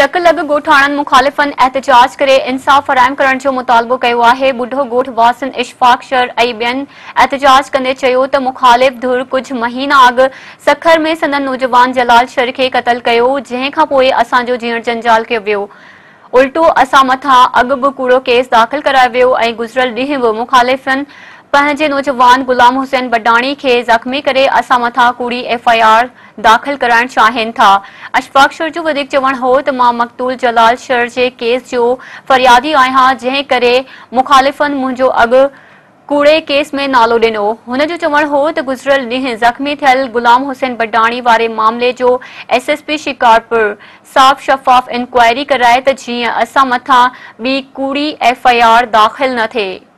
चक लॻ ॻोठाणनि मुखालिफ़नि एहतजाज करे इंसाफ़ फ़राहम करण जो मुतालबो कयो आहे। ॿुढो ॻोठ वासिन इशफ़ाक़ शर ऐं ॿियनि एहतजाज कंदे चयो त मुखालिफ़ धुर कुझु महीना अॻु सखर में संदन नौजवान जलाल शर खे क़तल कयो, जंहिं खां पोइ असांजो जीअण जंजाल कयो वियो। उल्टो असां मथां अॻु बि कूड़ो केस दाख़िल करायो वियो ऐं गुज़िरियल ॾींहुं बि मुखालिफ़नि पंहिंजे नौजवान गुलाम हुसैन बडाणी खे ज़ख़्मी करे असां मथां कूड़ी एफआईआर दाख़िल कराइण चाहिनि था। अशफ़ाक़ शर जो वधीक चवण हो त मां मक़तूल जलाल शर जे केस जो फ़रियादी आहियां, जंहिं करे मुखालिफ़नि मुंहिंजो अॻु कूड़े केस में नालो ॾिनो। हुन जो चवण हो त गुज़िरियल ॾींहुं ज़ख़्मी थियल गुलाम हुसैन बडाणी वारे मामले जो एसएसपी शिकारपुर साफ़ शफ़ाफ़ इंक्वायरी कराए त जीअं असां मथां ॿी कूड़ी एफआईआर दाख़िल न थिए।